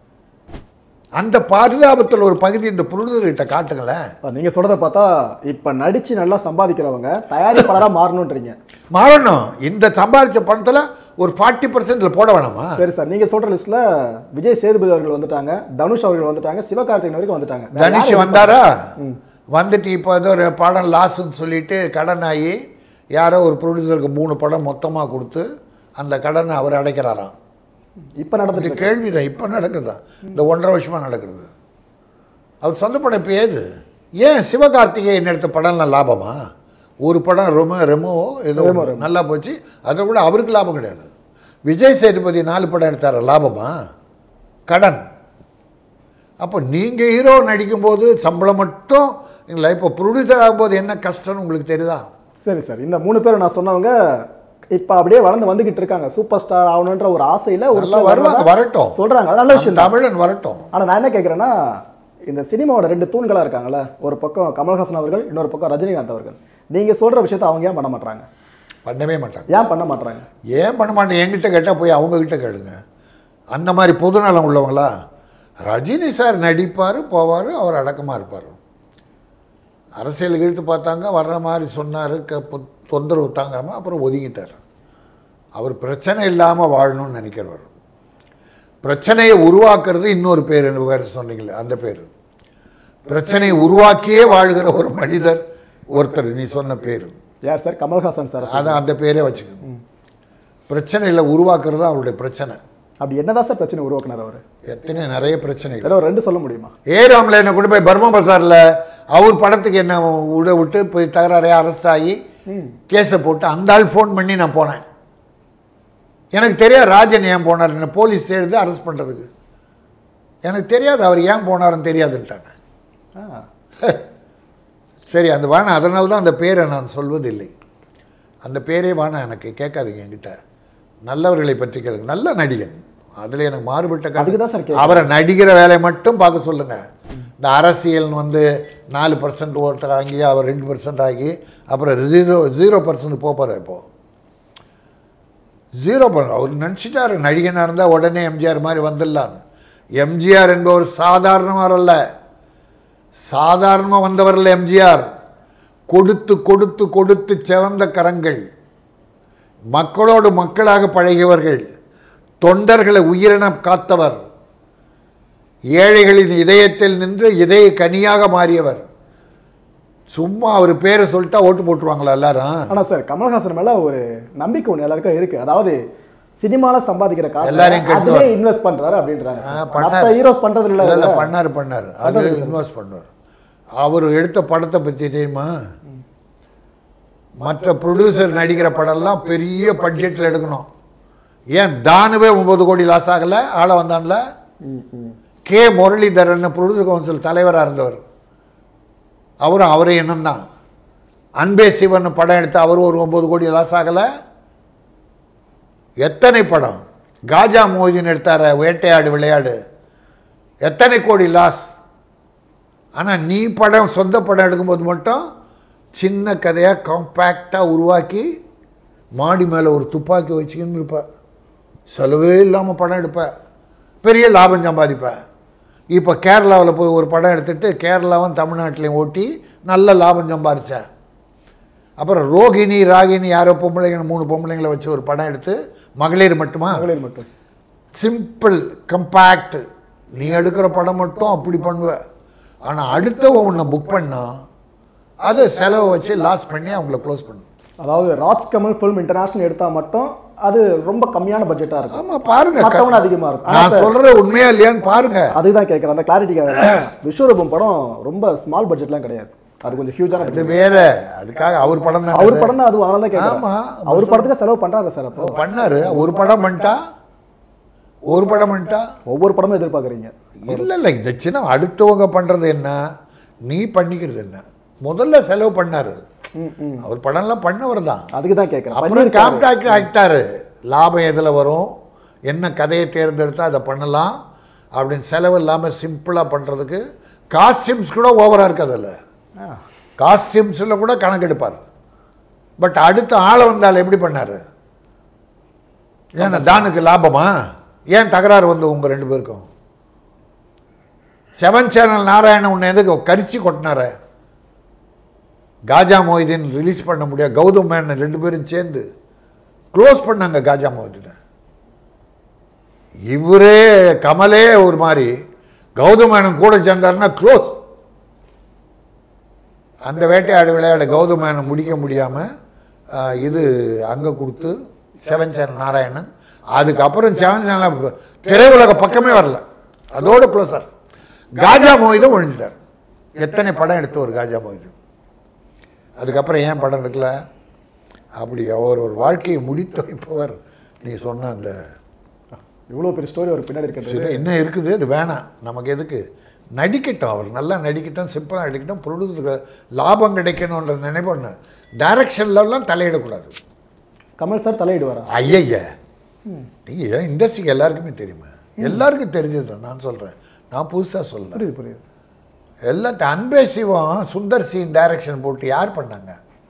அந்த பாதுகாப்பத்தில் ஒரு பகுதி இந்த ப்ரொடியூசர்கிட்ட காட்டுங்களேன். நீங்க சொல்றதை பார்த்தா இப்ப நடிச்சு நல்லா சம்பாதிக்கிறவங்க தயாரிப்பாளரா மாறணும்ன்றீங்க. மாறணும். இந்த சம்பாதிச்ச பணத்துல ஒரு ஃபார்ட்டி பர்சன்ட்ல போட வேணாமா? சரி சார், நீங்க சொல்ற லிஸ்ட்ல விஜய் சேதுபதி அவர்கள் வந்துட்டாங்க, தனுஷ் அவர்கள் வந்துட்டாங்க, சிவகார்த்திகேயன் வரைக்கும் வந்துட்டாங்க. தனுஷ் வந்தாரா? வந்துட்டு இப்போ ஏதோ ஒரு படம் லாஸ்ன்னு சொல்லிட்டு கடன் ஆகி யாரோ ஒரு ப்ரொடியூசருக்கு மூணு படம் மொத்தமாக கொடுத்து அந்த கடனை அவர் அடைக்கிறாராம். இப்போ நடந்துட்டு கேள்விதான். இப்போ நடக்குதா? இந்த ஒன்றரை வருஷமாக நடக்கிறது. அவர் சொந்த படம் இப்போ ஏது? ஏன் சிவகார்த்திகேயன் எடுத்த படம்லாம் லாபமா? ஒரு படம் ரொம்ப ரெமோ ஏதோ நல்லா போச்சு, அதை கூட அவருக்கு லாபம் கிடையாது. விஜய் சேதுபதி நாலு படம் எடுத்தார, லாபமா? கடன். அப்போ நீங்கள் ஹீரோ நடிக்கும்போது சம்பளம் மட்டும் இல்லை, இப்போ ப்ரொடியூசர் ஆகும்போது என்ன கஷ்டம்னு உங்களுக்கு தெரியுதா? சரி சார், இந்த மூணு பேர் நான் சொன்னவங்க இப்போ அப்படியே வளர்ந்து வந்துகிட்டு இருக்காங்க. சூப்பர் ஸ்டார் ஆகணுன்ற ஒரு ஆசையில் ஒரு சில வருவாங்க, வரட்டும் சொல்கிறாங்க, அது நல்ல விஷயம், தமிழன் வரட்டும். ஆனால் நான் என்ன கேட்குறேன்னா, இந்த சினிமாவோட ரெண்டு தூண்களாக இருக்காங்களே, ஒரு பக்கம் கமல்ஹாசன் அவர்கள், இன்னொரு பக்கம் ரஜினிகாந்த் அவர்கள். நீங்கள் சொல்கிற விஷயத்தை அவங்க ஏன் பண்ண மாட்டாங்க? பண்ணவே மாட்டாங்க. ஏன் பண்ண மாட்டாங்க? ஏன் பண்ண மாட்டேன்? என்கிட்ட கேட்டால் போய் அவங்கக்கிட்ட கேளுங்க. அந்த மாதிரி பொதுநலம் உள்ளவங்களா? ரஜினி சார் நடிப்பார், போவார், அவர் அடக்கமாக இருப்பார். அரசியலுக்கு இழுத்து பார்த்தாங்க, வர்ற மாதிரி சொன்னார், க தொந்தரவு தாங்காமல் அப்புறம் ஒதுங்கிட்டார். அவர் பிரச்சனை இல்லாமல் வாழணும்னு நினைக்கிறவர். பிரச்சனையை உருவாக்குறது இன்னொரு பேர், வேறு சொன்னீங்களே அந்த பேர். பிரச்சனையை உருவாக்கியே வாழ்கிற ஒரு மனிதர் ஒருத்தர் நீ சொன்ன பேர் யார் சார்? கமல்ஹாசன் சார். அதான் அந்த பேரே வச்சுக்கோங்க. பிரச்சனைகளை உருவாக்குறது தான் அவருடைய பிரச்சனை. அப்படி என்னதான் சார் பிரச்சனை உருவாக்குனார் அவர்? எத்தனை நிறைய பிரச்சனை. ரெண்டு சொல்ல முடியுமா? ஏராம்ல என்ன கொண்டு போய் பர்மா பசாரில் அவர் படத்துக்கு என்ன விட விட்டு போய் தகராறையாக அரெஸ்ட் ஆகி கேஸை போட்டு அந்த ஆள் ஃபோன் பண்ணி நான் போனேன். எனக்கு தெரியாது ராஜன் ஏன் போனார், என்ன போலீஸ் எழுதி அரெஸ்ட் பண்ணுறதுக்கு. எனக்கு தெரியாது அவர் ஏன் போனார்னு தெரியாதுன்ட்டாங்க. சரி, அந்த வேணாம், அதனால தான் அந்த பேரை நான் சொல்வதில்லை. அந்த பேரே வேணாம், எனக்கு கேட்காதுங்க என்கிட்ட. நல்லவர்களை பற்றி கேளுங்க. நல்ல நடிகன், அதில் எனக்கு மாறுபட்ட கருத்து. அவரை நடிக்கிற வேலையை மட்டும் பார்க்க சொல்லுங்க. இந்த அரசியல் வந்து நாலு பர்சன்ட் ஓட்டு ஆகி அவர் ரெண்டு பர்சன்ட் ஆகி அப்புறம் ஜீரோ ஜீரோ பர்சன்ட் போப்பார். இப்போ ஜீரோ பர்சன்ட் அவர் நினச்சிட்டாரு நடிகனாக இருந்தால் உடனே எம்ஜிஆர் மாதிரி வந்துடலான்னு. எம்ஜிஆர் என்பவர் சாதாரணமாக அல்ல, சாதாரணமாக வந்தவர்கள் எம்ஜிஆர். கொடுத்து கொடுத்து கொடுத்து சிவந்த கரங்கள், மக்களோடு மக்களாக பழகியவர்கள், தொண்டர்களை உயிரின காத்தவர், ஏழைகளின் இதயத்தில் நின்று இதய கனியாக மாறியவர். சும்மா அவர் பேரை சொல்லிட்டா ஓட்டு போட்டுருவாங்களா எல்லாரும்? ஆனால் சார், கமல்ஹாசன் மேலே ஒரு நம்பிக்கை ஒன்று எல்லாருக்கும் இருக்குது. அதாவது சினிமாவில் சம்பாதிக்கிற காசு எல்லாரையும் இன்வெஸ்ட் பண்ணுறாரு அப்படின்றாங்க. ஹீரோஸ் பண்ணுறது இல்லை. இல்லை பண்ணார் பண்ணார் அது இன்வெஸ்ட் பண்ணுவார். அவர் எடுத்த படத்தை பற்றி தெரியுமா? மற்ற ப்ரொடியூசர் நடிக்கிற படம்லாம் பெரிய பட்ஜெட்டில் எடுக்கணும். ஏன் தானுவே ஒன்பது கோடி லாஸ் ஆகலை? ஆள வந்தான்ல கே முரளிதரன் ப்ரொடியூசர் கவுன்சில் தலைவராக இருந்தவர். அவரும் அவரே என்னம்தான். அன்பே சிவன் படம் எடுத்து அவர் ஒரு ஒன்பது கோடி லாஸ் ஆகலை. எத்தனை படம்? காஜா மோதின் எடுத்தார, வேட்டையாடு விளையாடு, எத்தனை கோடி லாஸ். ஆனால் நீ படம் சொந்த படம் எடுக்கும்போது மட்டும் சின்ன கதையாக காம்பேக்டாக உருவாக்கி மாடி மேலே ஒரு துப்பாக்கி வச்சுக்கின்னு இருப்பேன். செலவே இல்லாமல் படம் எடுப்பேன், பெரிய லாபம் சம்பாதிப்பேன். இப்போ கேரளாவில் போய் ஒரு படம் எடுத்துகிட்டு கேரளாவும் தமிழ்நாட்டிலையும் ஓட்டி நல்ல லாபம் சம்பாதிச்சேன். அப்புறம் ரோகிணி ராகினி யாரோ பொம்பளைங்க மூணு பொம்பளைங்களை வச்சு ஒரு படம் எடுத்து, மகளிர் மட்டுமா? மகளிர் மட்டும். Simple compact. நீ எடுக்கிற படம் மட்டும் அப்படி பண்ணுவேன். ஆனால் அடுத்த ஒன்றை புக் பண்ணால் அதை செலவை வச்சு லாஸ் பண்ணி அவங்கள க்ளோஸ் பண்ணு. அதாவது ராஜ்கமல் ஃபிலிம் இன்டர்நேஷனல் எடுத்தால் மட்டும் அது ரொம்ப கம்மியான பட்ஜெட்டாக இருக்கும். ஆமாம், பாருங்க, மற்றவங்க அதிகமாக இருக்கும். நான் சொல்கிற உண்மையா இல்லையான்னு பாருங்க. அதுதான் கேட்குறேன், அந்த கிளாரிட்டிக்காக. விஸ்வரூபம் படம் ரொம்ப ஸ்மால் பட்ஜெட்லாம் கிடையாது. அது கொஞ்சம் ஹியூஜான அது வேற. அதுக்காக அவர் படம் தான், அவர் படம் தான் அது. அதனால தான் கேட்குறேன். ஆமாம், அவர் படத்துக்கு செலவு பண்ணுறாரு சார். அப்போ பண்ணாரு. ஒரு படம் பண்ணிட்டா ஒரு படம் பண்ணிட்டா ஒவ்வொரு படமும் எதிர்பார்க்குறீங்க? இல்லை இல்லை, இந்த சின்ன அடுத்தவங்க பண்ணுறது என்ன, நீ பண்ணிக்கிறது என்ன. முதல்ல செலவு பண்ணாரு அவர். படம்லாம் பண்ணவர் தான். அதுக்கு தான் கேட்குறேன். அப்புறம் காம்டாக்ட் ஆகிட்டாரு. லாபம் எதில் வரும், என்ன கதையை தேர்ந்தெடுத்தால் அதை பண்ணலாம் அப்படின்னு செலவு இல்லாமல் சிம்பிளாக பண்ணுறதுக்கு. காஸ்டியூம்ஸ் கூட ஓவராக இருக்குது. அதில் காஸ்டியூம்ஸில் கூட கணக்கெடுப்பார். பட் அடுத்த ஆளை வந்தால் எப்படி பண்ணார்? ஏன்னா டானுக்கு லாபமா? ஏன் தகராறு வந்து உங்கள் ரெண்டு பேருக்கும்? செவன் சேனல் நாராயணன் உன்னை எதுக்கு கரிச்சு கொட்டினார? காஜா மொய்தீன் ரிலீஸ் பண்ண முடியாது, கௌதம் மேனன் ரெண்டு பேரும் சேர்ந்து க்ளோஸ் பண்ணாங்க காஜா மொய்தீனை. இவரே கமலே ஒரு மாதிரி, கௌதம் மேனன் கூட சேர்ந்தாருன்னா க்ளோஸ். அந்த வேட்டையாடு விளையாட கௌதம் மேனன் முடிக்க முடியாமல் இது அங்கே கொடுத்து செவன் சேனல் நாராயணன். அதுக்கப்புறம் செவன் சேனல் திரையுலக பக்கமே வரல, அதோட க்ளோஸர். காஜா மொய்தீன் ஒழிஞ்சிட்டார். எத்தனை படம் எடுத்து ஒரு காஜா மொய்தீன். அதுக்கப்புறம் ஏன் படம் எடுக்கல? அப்படி அவர் ஒரு வாழ்க்கையை முடித்து வைப்பவர். நீ சொன்ன அந்த இவ்வளோ பெரிய ஸ்டோரி ஒரு பின்னாடி இருக்கிறது என்ன இருக்குது, அது வேணாம் நமக்கு. எதுக்கு நடிக்கட்டும், அவர் நல்லா நடிக்கட்டும், சிம்பிளாக நடிக்கட்டும், ப்ரொடியூசருக்கு லாபம் கிடைக்கணுன்ற நினைப்பொண்ணு. டைரக்ஷன்லாம் தலையிடக்கூடாது. கமல் சார் தலையிடுவாரா? ஐயா, நீங்கள் இண்டஸ்ட்ரிக்கு எல்லாருக்குமே தெரியுமா? எல்லாருக்கும் தெரிஞ்சது நான் சொல்கிறேன், நான் புதுசாக சொல்கிறேன். புரியுது புரியுது. எல்லாத்தையும் அன்பே சிவம் சுந்தர் சீன் டைரக்ஷன் போட்டு யார் பண்ணாங்க?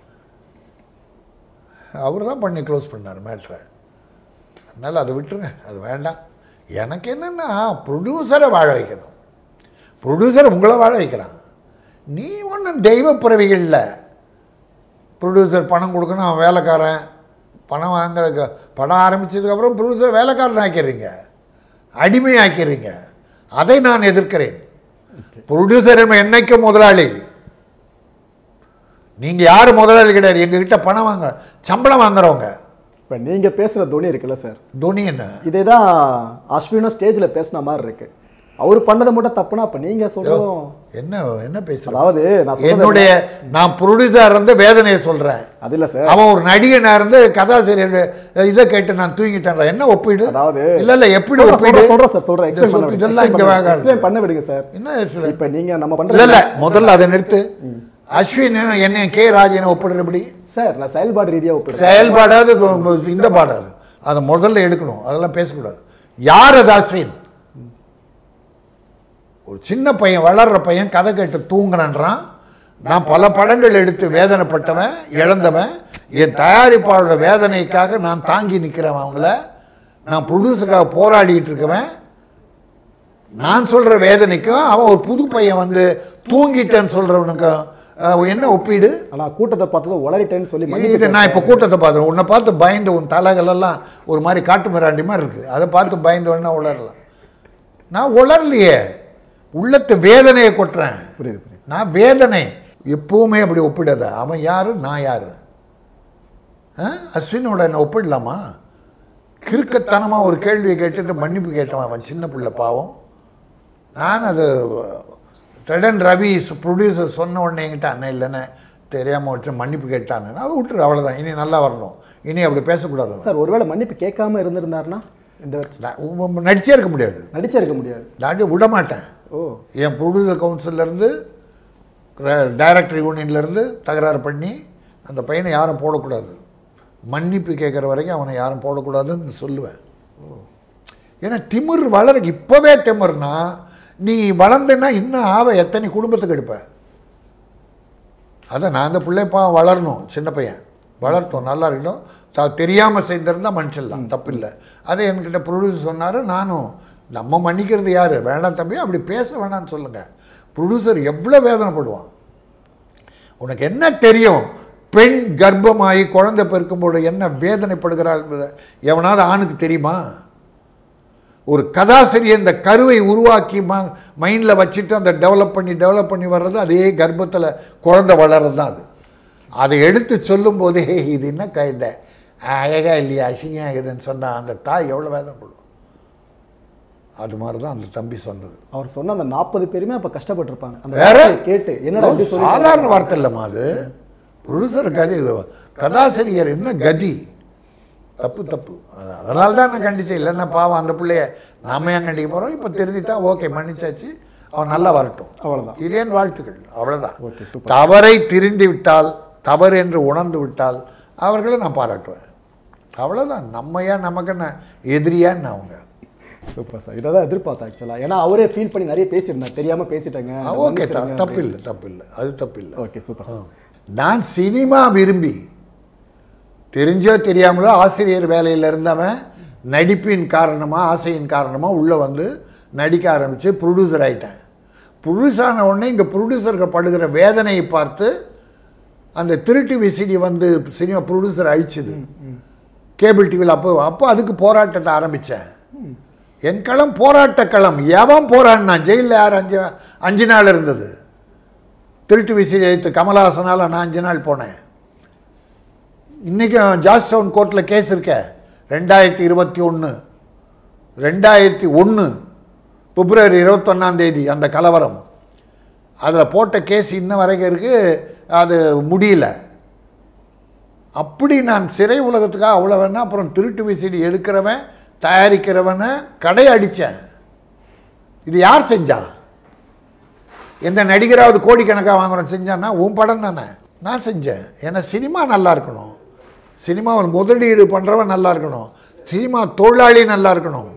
அவர் தான் பண்ணி க்ளோஸ் பண்ணார் மேட்ரை. அதனால் அதை விட்டுருங்க, அது வேண்டாம். எனக்கு என்னென்னா ப்ரொடியூசரை வாழ வைக்கணும். ப்ரொடியூசர் உங்களை வாழ வைக்கிறான். நீ ஒன்றும் தெய்வ பிறவிகளில் ப்ரொடியூசர் பணம் கொடுக்கணும், அவன் வேலைக்காரன். பணம் வாங்குறதுக்கு படம் ஆரம்பித்ததுக்கப்புறம் ப்ரொடியூசர் வேலைக்காரன் ஆக்கிறீங்க, அடிமை ஆக்கிறீங்க. அதை நான் எதிர்க்கிறேன். ப்ரொடியூசர் என்னைக்கும் முதலாளி. நீங்கள் யார் முதலாளி கிடையாது. எங்ககிட்ட பணம் வாங்க சம்பளம் வாங்குறவங்க. இப்போ நீங்கள் பேசுகிற துணி இருக்குல்ல சார், துணி என்ன? இதே தான் அஸ்வினும் ஸ்டேஜில் பேசின மாதிரி இருக்கு. அவர் பண்ணதை மட்டும் தப்புனா அப்போ நீங்கள் சொல்லுவோம் என்ன என்ன பேசுகிறேன்? அதாவது நான் என்னுடைய நான் ப்ரொடியூசர் இருந்து வேதனையை சொல்கிறேன். அது இல்லை சார், அவன் ஒரு நடிகனாக இருந்து கதாசிரியர் இதை கேட்டு நான் தூங்கிட்டேன். என்ன ஒப்பீடு? அதாவது இல்லை இல்லை எப்படி ஒப்பீடு சொல்கிறேன் சார், சொல்கிறேன். இதெல்லாம் இங்கே எக்ஸ்பிளைன் பண்ண விடுங்க சார். என்ன இப்போ நீங்கள் நம்ம பண்ணுறது இல்லை, முதல்ல அதை நிறுத்து. அஸ்வின் என்ன கே ராஜனை ஒப்பிடுறபடி சார், நான் செயல்பாடு ரீதியாக ஒப்பிடு. செயல்பாடாது இந்த பாடாது, அதை முதல்ல எடுக்கணும். அதெல்லாம் பேசக்கூடாது. யார் அது அஸ்வின்? ஒரு சின்ன பையன், வளர்ற பையன், கதை கேட்டு தூங்குறான்றான். நான் பல படங்கள் எடுத்து வேதனைப்பட்டவன், இழந்தவன். என் தயாரிப்பாளோட வேதனைக்காக நான் தாங்கி நிற்கிறவன். அவங்கள நான் ப்ரொடியூசருக்காக போராடிட்டு இருக்கவன். நான் சொல்கிற வேதனைக்கும் அவன் ஒரு புது பையன் வந்து தூங்கிட்டேன்னு சொல்கிறவனுக்கும் என்ன ஒப்பீடு? ஆனால் கூட்டத்தை பார்த்தது உளறிட்டேன்னு சொல்லி இது நான் இப்போ கூட்டத்தை பார்த்துறேன். உன்னை பார்த்து பயந்து உன் தலைகளெல்லாம் ஒரு மாதிரி காட்டு மிராண்டி மாதிரி இருக்குது. அதை பார்த்து பயந்து வேணா உளரலாம். நான் உளரலையே, உள்ளத்து வேதனையை கொட்டுறேன். புரியுது புரியுது. நான் வேதனை எப்பவுமே அப்படி ஒப்பிடாத. அவன் யாரு, நான் யாரு? அஸ்வினோட என்ன ஒப்பிடலாமா? கிறுக்கத்தனமாக ஒரு கேள்வியை கேட்டுட்டு மன்னிப்பு கேட்டவன் அவன், சின்ன பிள்ளை பாவம். நான் அது டெடன் ரவி ப்ரொடியூசர் சொன்ன உடனே என்கிட்ட அண்ணன் இல்லைன்னு தெரியாமல் வச்சு மன்னிப்பு கேட்டான்னு அதை விட்டுரு, அவ்வளோதான். இனி நல்லா வரணும், இனி அப்படி பேசக்கூடாது சார். ஒருவேளை மன்னிப்பு கேட்காம இருந்திருந்தாருன்னா இந்த நடிச்சே இருக்க முடியாது. நடிச்சே இருக்க முடியாது. நான் விட மாட்டேன். ஓ, என் ப்ரொடியூசர் கவுன்சிலேருந்து டைரக்டர் யூனியன்லேருந்து தகராறு பண்ணி அந்த பையனை யாரும் போடக்கூடாது, மன்னிப்பு கேட்குற வரைக்கும் அவனை யாரும் போடக்கூடாதுன்னு சொல்லுவேன். ஏன்னா திமிர் வளர இப்போவே திமிர்னா நீ வளர்ந்தேன்னா இன்னும் ஆவ எத்தனை குடும்பத்துக்கு எடுப்ப. அதை நான் அந்த பிள்ளைப்பா வளரணும், சின்ன பையன் வளர்த்தோம், நல்லா இருக்கணும். த தெரியாமல் செய்திருந்தால் மனுஷன்லாம் தப்பு இல்லை. அதை என்கிட்ட ப்ரொடியூசர் சொன்னார். நானும் நம்ம மன்னிக்கிறது யார்? வேண்டாம் தம்பி, அப்படி பேச வேணான்னு சொல்லுங்கள். ப்ரொடியூசர் எவ்வளோ வேதனைப்படுவான். உனக்கு என்ன தெரியும்? பெண் கர்ப்பமாகி குழந்தை பெருக்கும்போது என்ன வேதனைப்படுகிறாள் என்பதை எவனாவது ஆணுக்கு தெரியுமா? ஒரு கதாசிரியர் இந்த கருவை உருவாக்கி மா மைண்டில் வச்சுட்டு அந்த டெவலப் பண்ணி டெவலப் பண்ணி வர்றது, அதே கர்ப்பத்தில் குழந்தை வளர்றது தான் அது. அதை எடுத்து சொல்லும் போதே இது என்ன கைந்த அழகா இல்லையா, அசிங்கம் ஆகுதுன்னு சொன்னால் அந்த தாய் எவ்வளோ வேதனைப்படுவோம். அது மாதிரி தான் அந்த தம்பி சொன்னது. அவர் சொன்ன அந்த நாற்பது பேருமே அப்போ கஷ்டப்பட்டிருப்பாங்க அந்த வேற கேட்டு. என்னடா சாதாரண வார்த்தை இல்லைம்மா அது. ப்ரொடியூசர் கதி, கதாசிரியர் என்ன கதி, தப்பு தப்பு. அதனால தான் நான் கண்டிச்சேன். இல்லைன்னா பாவம் அந்த பிள்ளைய நாம ஏன் கண்டிக்க போகிறோம். இப்போ தெரிஞ்சுட்டா ஓகே மன்னிச்சாச்சு, அவன் நல்லா வரட்டும், அவ்வளோதான். இதேன் வாழ்த்துக்கள், அவ்வளோதான். தவறை திரிந்து விட்டால், தவறு என்று உணர்ந்து விட்டால் அவர்களை நான் பாராட்டுவேன், அவ்வளோதான். நம்ம ஏன் நமக்கு என்ன எதிரியான்னு அவங்க. சூப்பர் சார், இதை தான் எதிர்பார்த்தேன் ஆக்சுவலாக. ஏன்னா அவரே ஃபீல் பண்ணி நிறைய பேசியிருந்தேன், தெரியாமல் பேசிட்டேங்க. ஓகே, தப்பு இல்லை தப்பு இல்லை, அது தப்பு இல்லை. Okay super sir. நான் சினிமா விரும்பி தெரிஞ்சோ தெரியாமலோ ஆசிரியர் வேலையில் இருந்தவன் நடிப்பின் காரணமாக, ஆசையின் காரணமாக உள்ளே வந்து நடிக்க ஆரம்பித்து ப்ரொடியூசர் ஆகிட்டேன். ப்ரொடியூசர் ஆன உடனே இங்கே ப்ரொடியூசர்கள் படுகிற வேதனையை பார்த்து அந்த திருட்டு விசிடி வந்து சினிமா ப்ரொடியூசர் அழிச்சுது கேபிள் டிவியில். அப்போ அப்போ அதுக்கு போராட்டத்தை ஆரம்பித்தேன். என் களம் போராட்ட களம். எவன் போராடினா ஜெயிலில் யார் அஞ்சு அஞ்சு நாள் இருந்தது. திருட்டு விசிடி எடுத்து கமலஹாசனால் நான் அஞ்சு நாள் போனேன். இன்றைக்கும் ஜார்ஜ் டவுன் கோர்ட்டில் கேஸ் இருக்க. ரெண்டாயிரத்தி இருபத்தி ஒன்று ரெண்டாயிரத்தி ஒன்று பிப்ரவரி இருபத்தொன்னாம் தேதி அந்த கலவரம், அதில் போட்ட கேஸ் இன்ன வரைக்கும் இருக்குது, அது முடியல. அப்படி நான் சிறை உலகத்துக்காக அவ்வளோ வேணா. அப்புறம் திருட்டு விசிடி எடுக்கிறவன் தயாரிக்கிறவனை கடை அடித்தேன். இது யார் செஞ்சா? எந்த நடிகராவது கோடிக்கணக்காக வாங்குறோம் செஞ்சான்னா உன் படம் தானே. நான் செஞ்சேன். ஏன்னா சினிமா நல்லா இருக்கணும், சினிமாவில் முதலீடு பண்ணுறவன் நல்லா இருக்கணும், சினிமா தொழிலாளி நல்லா இருக்கணும்.